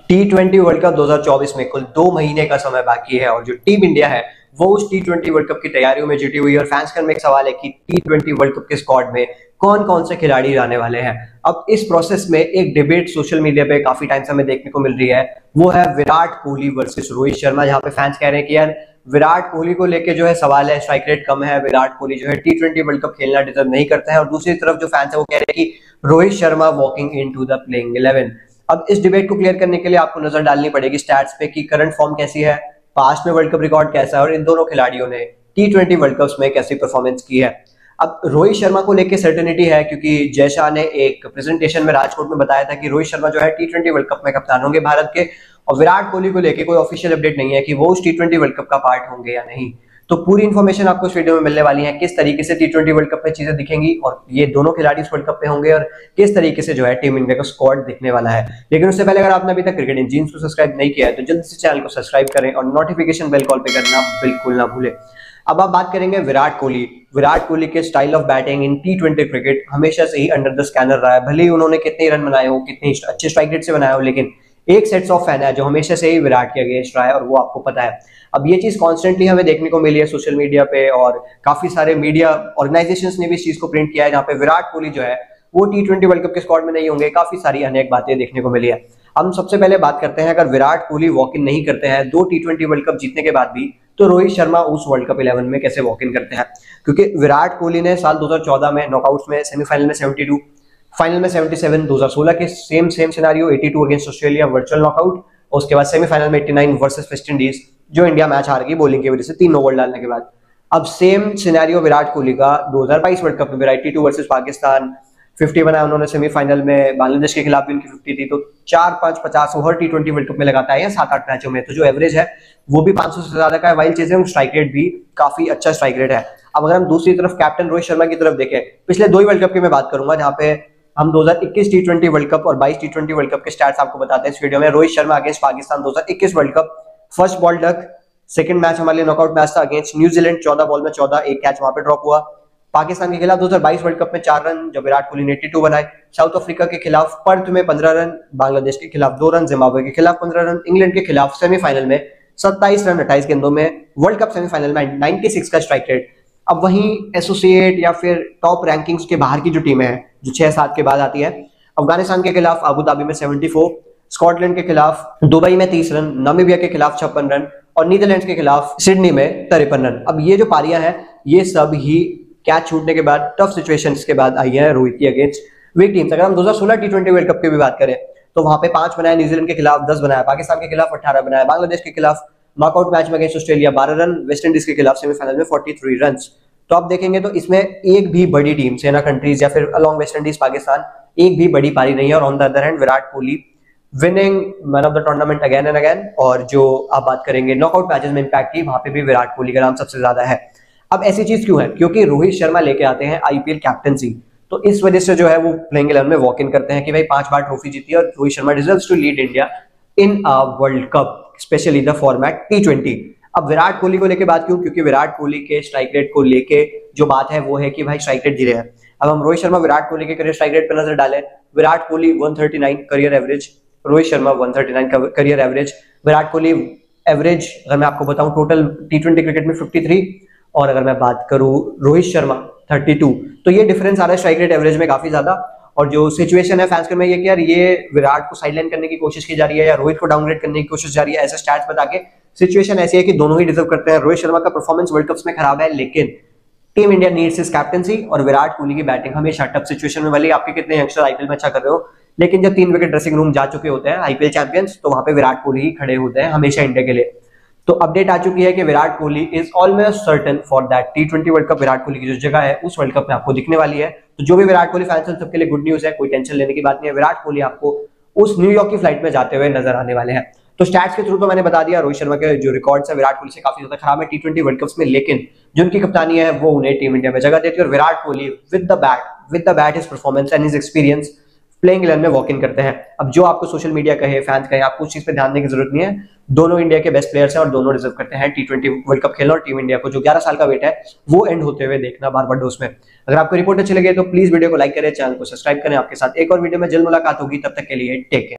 T20 world cup 2024 में कुल 2 महीने का समय बाकी है और जो टीम इंडिया है वो उस T20 वर्ल्ड कप की तैयारियों में जुटी हुई है। और फैंस का में एक सवाल है कि T20 वर्ल्ड कप के स्क्वाड में कौन कौन से खिलाड़ी आने वाले हैं। अब इस प्रोसेस में एक डिबेट सोशल मीडिया पे काफी टाइम से हमें देखने को मिल रही है, वो है विराट कोहली वर्सेस रोहित शर्मा। जहां पे फैंस कह रहे हैं कि यार विराट कोहली को लेके जो है सवाल है, स्ट्राइक रेट कम है, विराट कोहली जो है T20 वर्ल्ड कप खेलना डिजर्व नहीं करता है। और दूसरी तरफ जो फैंस है वो कह रहे हैं कि Rohit Sharma walking into the playing 11। अब इस डिबेट को क्लियर करने के लिए आपको नजर डालनी पड़ेगी स्टैट्स पे कि करंट फॉर्म कैसी है, पास्ट में वर्ल्ड कप रिकॉर्ड कैसा है और इन दोनों खिलाड़ियों ने T20 वर्ल्ड कप में कैसी परफॉर्मेंस की है। अब रोहित शर्मा को लेकर सर्टेनिटी है क्योंकि जय शाह ने एक प्रेजेंटेशन में राजकोट में बताया था कि रोहित शर्मा जो है T20 वर्ल्ड कप में कप्तान होंगे भारत के। और विराट कोहली को लेकर कोई ऑफिशियल अपडेट नहीं है कि वो उस T20 वर्ल्ड कप का पार्ट होंगे या नहीं। तो पूरी इन्फॉर्मेशन आपको इस वीडियो में मिलने वाली है, किस तरीके से T20 वर्ल्ड कप में चीजें दिखेंगी और ये दोनों खिलाड़ी इस वर्ल्ड कप में होंगे और किस तरीके से जो है टीम इंडिया का स्क्वाड दिखने वाला है। लेकिन उससे पहले अगर आपने अभी तक क्रिकेट इंजीनियर्स को सब्सक्राइब नहीं किया है तो जल्दी से चैनल को सब्सक्राइब करें और नोटिफिकेशन बेल कॉल पे करना बिल्कुल ना भूलें। अब आप बात करेंगे विराट कोहली। विराट कोहली के style of batting in T20 cricket हमेशा से ही अंडर द स्कैनर रहा है। भले ही उन्होंने कितने रन बनाए हो, कितने अच्छे स्ट्राइक रेट से बनाए हो, लेकिन एक सेट्स ऑफ फैन है जो हमेशा से ही विराट के अगेंस्ट रहा है और वो आपको पता है। अब ये चीज कॉन्स्टेंटली हमें देखने को मिली है सोशल मीडिया पे और काफी सारे मीडिया ऑर्गेनाइजेशंस ने भी इस चीज को प्रिंट किया है, जहाँ पे विराट कोहली जो है वो T20 वर्ल्ड कप के स्क्वाड में नहीं होंगे। काफी सारी अनेक बातें देखने को मिली है। हम सबसे पहले बात करते हैं, अगर विराट कोहली वॉक इन नहीं करते हैं 2 T20 वर्ल्ड कप जीतने के बाद भी, तो रोहित शर्मा उस वर्ल्ड कप 11 में कैसे वॉक इन करते हैं। क्योंकि विराट कोहली ने साल 2014 में नॉकआउट्स में सेमीफाइनल में 72, फाइनल में 77, 2016 के same scenario 82 against Australia virtual knockout, और उसके बाद सेमीफाइनल में 89 वर्सेस वेस्ट इंडीज जो इंडिया मैच हार गई बॉलिंग की वजह से 3 ओवर डालने के बाद। अब सेम सिनेरियो विराट कोहली का 2022 वर्ल्ड कप में 82 वर्सेस पाकिस्तान 50 बनाया उन्होंने सेमीफाइनल में, बांग्लादेश के खिलाफ भी उनकी 50 थी। तो 4-5-50 ओवर T20 वर्ल्ड कप में लगाता है या 7-8 मैचों में, तो जो एवरेज है वो भी 500 से ज्यादा का है। वाइल चीजें स्ट्राइक रेट भी काफी अच्छा स्ट्राइक रेट है। अब अगर हम दूसरी तरफ कैप्टन रोहित शर्मा की तरफ देखें, पिछले 2 वर्ल्ड कप की मैं बात करूंगा, जहां पे हम 2021 T20 वर्ल्ड कप और 22 T20 वर्ल्ड कप के स्टैट्स आपको बताते हैं इस वीडियो में। Rohit Sharma against Pakistan 2021 world cup, first ball duck, second match हमारे लिए नॉकआउट मैच था अगेंस्ट न्यूजीलैंड, 14 बॉल में 14, एक कैच वहां पे ड्रॉप हुआ। पाकिस्तान के खिलाफ 2022 वर्ल्ड कप में 4 रन जब विराट कोहली ने 82 बनाए। साउथ अफ्रीका के खिलाफ पर्थ में 15 रन, बांग्लादेश के खिलाफ 2 रन, जिम्बाब्वे के खिलाफ 15 रन, इंग्लैंड के खिलाफ सेमीफाइनल में 27 रन 28 गेंदों में, वर्ल्ड कप सेमीफाइनल में 96 का स्ट्राइक रेट। अब वहीं एसोसिएट या फिर टॉप रैंकिंग्स के बाहर की जो टीमें हैं जो 6-7 के बाद आती है, अफगानिस्तान के खिलाफ अबू धाबी में 74, स्कॉटलैंड के खिलाफ दुबई में 30 रन, नामीबिया के खिलाफ 56 रन और नीदरलैंड्स के खिलाफ सिडनी में 53 रन। अब ये जो पारियां हैं ये सब ही कैच छूटने के बाद, टफ सिचुएशंस के बाद आई है रोहित की अगेंस्ट वीक टीम्स। अगर हम 2016 T20 वर्ल्ड कप की भी बात करें तो वहां पे 5 बनाया, न्यूजीलैंड के खिलाफ 10 बनाया, पाकिस्तान के खिलाफ 18 बनाया, बांग्लादेश के खिलाफ नॉकआउट मैच में against Australia 12 run, West Indies के खिलाफ सेमीफाइनल में 43 रन। तो आप देखेंगे तो इसमें एक भी बड़ी टीम सेना कंट्रीज या फिर अलॉन्ग वेस्ट इंडीज पाकिस्तान एक भी बड़ी पारी नहीं है। और on the other hand Virat Kohli winning man of the tournament again and again. और जो आप बात करेंगे नॉकआउट मैचेस में इंपैक्ट की, वहां पे भी विराट कोहली का नाम सबसे ज्यादा है। अब ऐसी चीज क्यों है? क्योंकि रोहित शर्मा लेके आते हैं IPL कैप्टनसी, तो इस वजह से जो है वो प्लेइंग 11 में वॉक इन करते हैं कि भाई 5 बार ट्रॉफी जीती है और Rohit Sharma deserves to lead India in a world cup, specially the format T20। अब विराट कोहली को लेके बात क्यों? क्योंकि विराट कोहली के स्ट्राइक रेट को लेके जो बात है वो है कि भाई स्ट्राइक रेट गिरे हैं। अब हम रोहित शर्मा विराट कोहली के करियर स्ट्राइक रेट पर नजर डालें, Virat Kohli 139 career average, Rohit Sharma 139 career average. Virat Kohli average अगर मैं आपको बताऊं टोटल T20 क्रिकेट में 53, और अगर मैं बात करूं रोहित शर्मा 32, तो ये डिफरेंस आ रहा है स्ट्राइक रेट एवरेज में काफी ज्यादा। और जो सिचुएशन है फैंस में ये कि यार ये विराट को साइडलाइन करने की कोशिश की जा रही है या रोहित को डाउनग्रेड करने की कोशिश जा रही है, ऐसे स्टैट्स बता के। सिचुएशन ऐसी है कि दोनों ही डिजर्व करते हैं। रोहित शर्मा का परफॉर्मेंस वर्ल्ड कप्स में खराब है, लेकिन team India needs his captaincy, और विराट कोहली की बैटिंग हमेशा टफ सिचुएशन में, भले आपके कितने यंगस्टर IPL में अच्छा कर रहे हो, लेकिन जब 3 विकेट ड्रेसिंग रूम जा चुके होते हैं IPL चैंपियंस, तो वहां पे विराट कोहली ही खड़े होते हैं हमेशा इंडिया के लिए। तो अपडेट आ चुकी है कि Virat Kohli is almost certain for that T20 world cup. Virat Kohli की जो जगह है उस वर्ल्ड कप में आपको दिखने वाली है। तो जो भी विराट कोहली फैंस हैं सबके लिए गुड न्यूज है, कोई टेंशन लेने की बात नहीं है। विराट कोहली आपको उस न्यूयॉर्क की फ्लाइट में जाते हुए नजर आने वाले हैं। तो स्टैट्स के थ्रू तो मैंने बता दिया, रोहित शर्मा के जो रिकॉर्ड्स है विराट कोहली से काफी ज्यादा खराब है T20 वर्ल्ड कप्स में, लेकिन जो उनकी कप्तानी है वो उन्हें टीम इंडिया में जगह देती है। और Virat Kohli with the bat his performance and his experience playing 11 में वॉक इन करते हैं। अब जो आपको सोशल मीडिया कहे, फैंस कहे, आपको उस चीज पे ध्यान देने की जरूरत नहीं है। दोनों इंडिया के बेस्ट प्लेयर्स हैं और दोनों डिजर्व करते हैं T20 वर्ल्ड कप खेलना। और टीम इंडिया को जो 11 साल का वेट है वो एंड होते हुए देखना बारबाडोस में। अगर आपको रिपोर्ट अच्छी लगे तो प्लीज वीडियो को लाइक करें, चैनल को सब्सक्राइब करें। आपके साथ एक और वीडियो में जल्द मुलाकात होगी, तब तक के लिए टेक केयर।